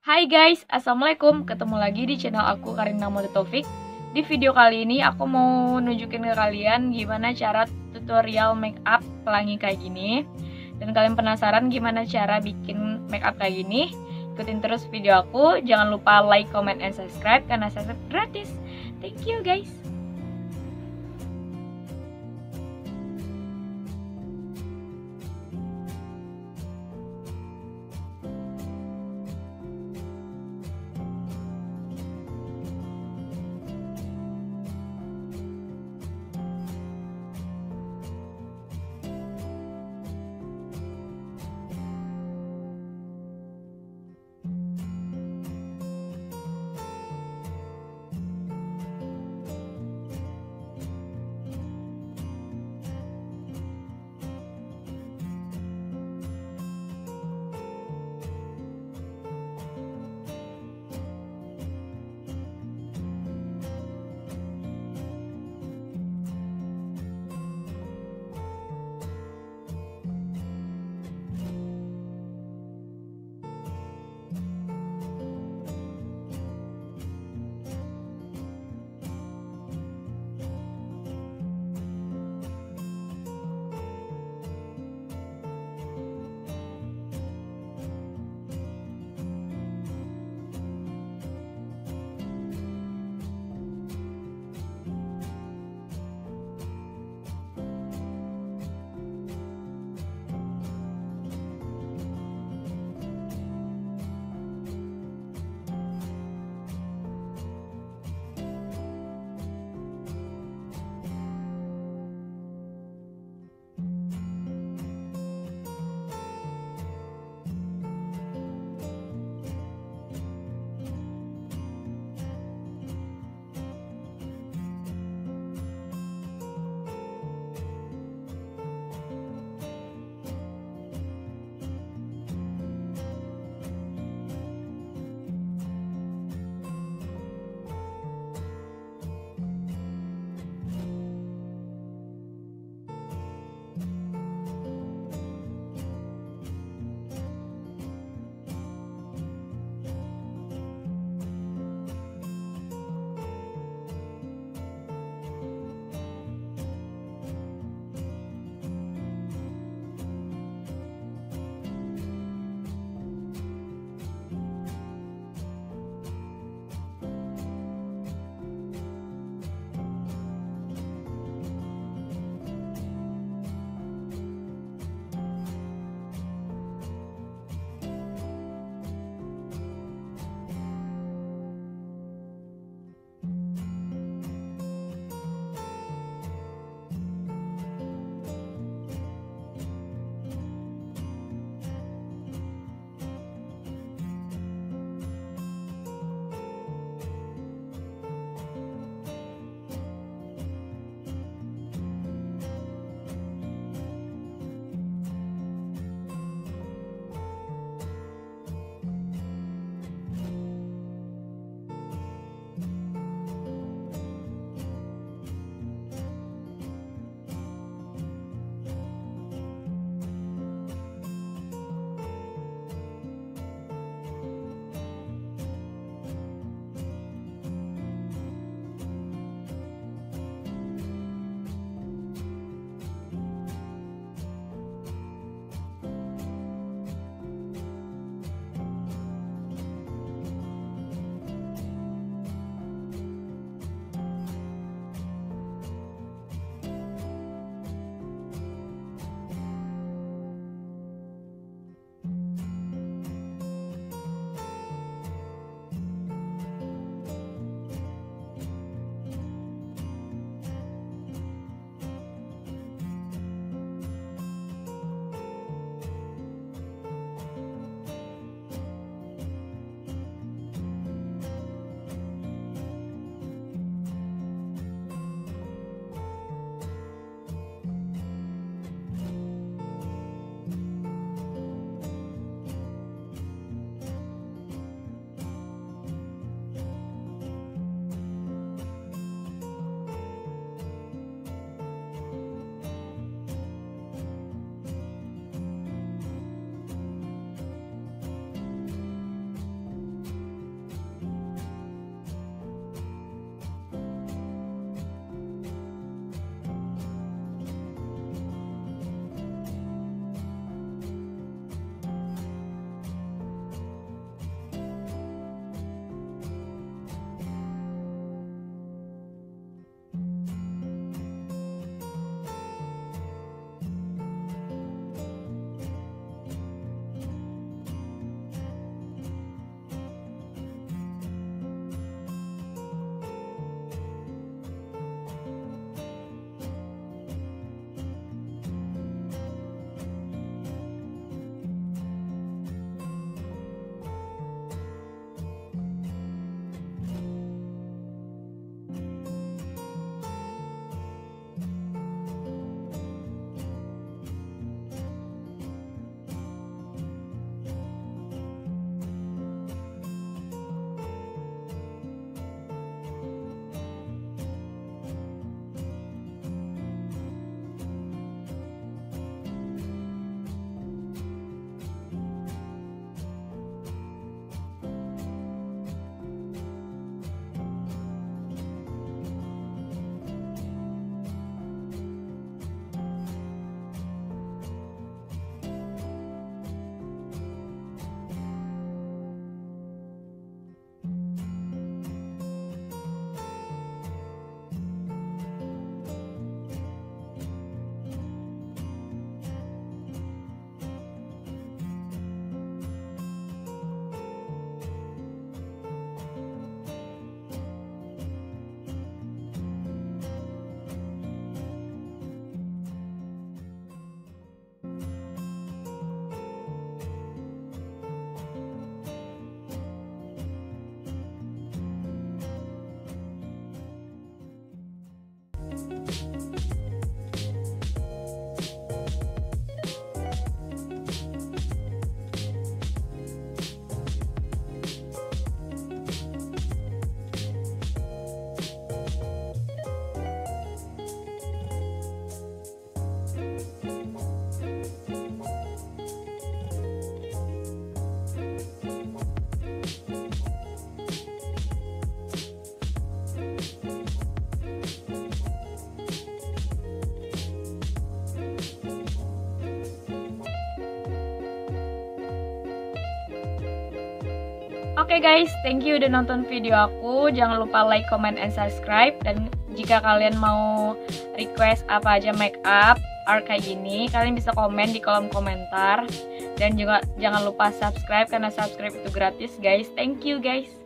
Hai guys, assalamualaikum. Ketemu lagi di channel aku Karina Mode Taufik. Di video kali ini aku mau nunjukin ke kalian gimana cara tutorial make up pelangi kayak gini. Dan kalian penasaran gimana cara bikin make up kayak gini? Ikutin terus video aku. Jangan lupa like, comment, and subscribe karena subscribe gratis. Thank you guys. Oke guys, thank you udah nonton video aku. Jangan lupa like, comment, and subscribe. Dan jika kalian mau request apa aja make up art kayak gini, kalian bisa komen di kolom komentar. Dan juga jangan lupa subscribe karena subscribe itu gratis guys. Thank you guys.